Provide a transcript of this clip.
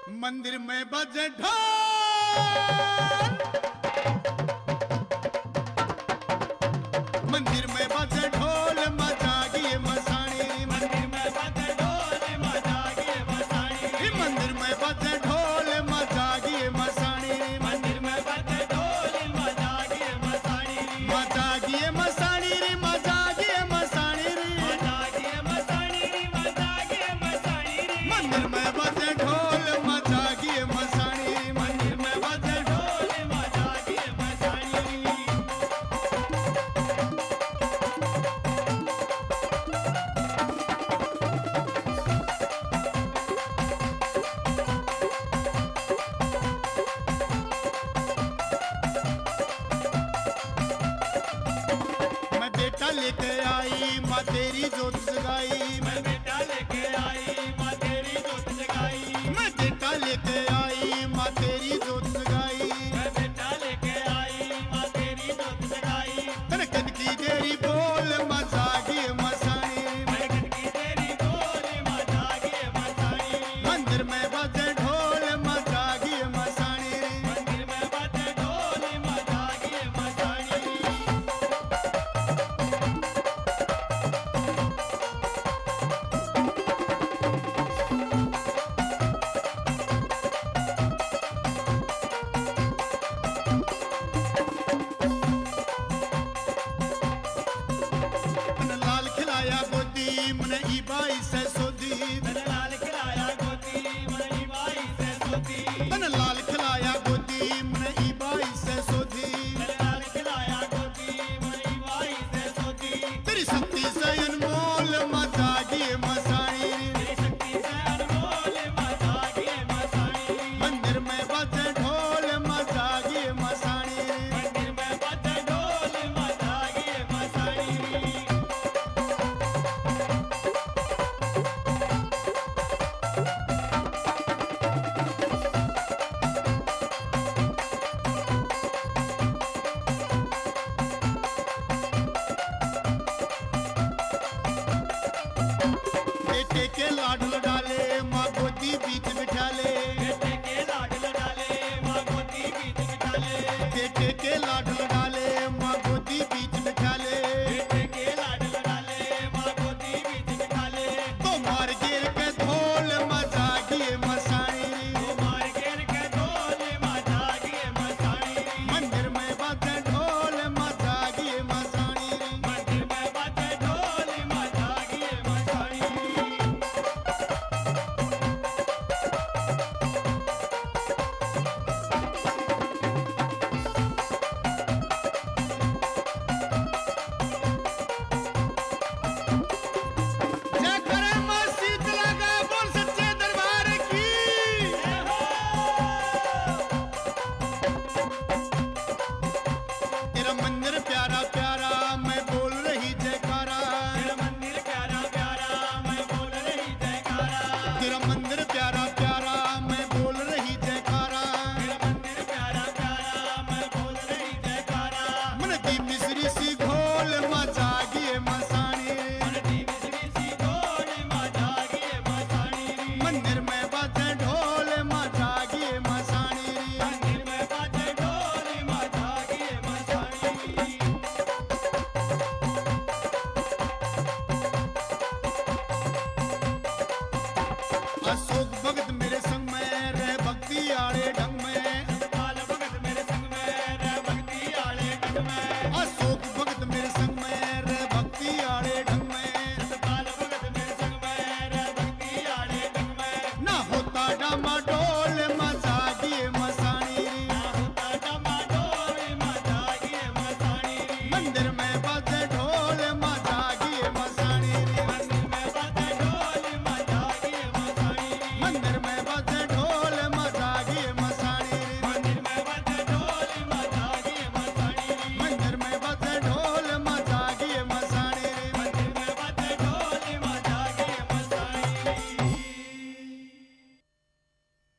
मंदिर में बजे ढोल, मंदिर में बजे ढोल मजागी मसाणी, मंदिर में बजे ढोल मजागी मसाणी, मंदिर में बजे ढोल मजागी मसाणी, मंदिर में बजे ढोल मजागी मसाणी, मजागी मसाणी रे मजागी मसाणी रे मजागी मसाणी रे मजागी मसाणी रे, मंदिर में बजे ढोल मजागी मसाणी, मंदिर में बजे ढोल मजागी मसाणी। मैं बेटा लेके आई माँ तेरी जोत जगाई, मैं बेटा लेके आई माँ तेरी जोत जगाई, मैं बेटा लेके आई माँ तेरी जोत जगाई, मैं बेटा लेके आई माँ तेरी जोत जगाई। कनकन की देरी बोल मजागी मसाणी, कनकन की देरी बोल मजागी मसाणी, मंदिर में बजे ढोल मजागी मसाणी, मंदिर में बजे ढोल मजागी मसाणी। मन लाल खिलाया गोदी मन ई बाई से सोदी, मन लाल खिलाया गोदी मन ई बाई से सोदी, मन लाल खिलाया गोदी मन ई बाई से सोदी, मन लाल खिलाया गोदी मन ई बाई से सोदी। तेरी शक्ति से अनमोल मजागी मसाणी, तेरी शक्ति से अनमोल मजागी मसाणी, मंदिर में बजे ढोल मजागी मसाणी, मंदिर में बजे ढोल मजागी मसाणी। बेटे के लाडल डाले माँ गोदी बीच बिठा ले, बेटे के लाडल डाले माँ गोदी बीच बिठा ले, बेटे के लाडल डाले माँ गोदी बीच बिठा ले, बेटे के लाडल डाले माँ गोदी बीच बिठा ले। तो मार गिर के ढोल मजागी मसाणी, तो मार गिर के ढोल मजागी मसाणी, मंदिर में बजे ढोल मजागी मसाणी, मंदिर में बजे ढोल मजागी मसाणी। जय करे मां शीतला का बोल सच्चे दरबार की। तेरा मंदिर प्यारा प्यारा मैं बोल रही जयकारा, तेरा मंदिर प्यारा प्यारा मैं बोल रही जयकारा, तेरा मंदिर प्यारा प्यारा मैं बोल रही जयकारा, तेरा मंदिर प्यारा प्यारा मैं बोल रही जयकारा। मन की मिश्री सी घोल मजागी मसाणी, मन की मिश्री सी घोल मजागी मसाणी, मंदिर में बजे ढोल मजागी मसाणी, मंदिर में बजे ढोल मजागी मसाणी। अशोक भगत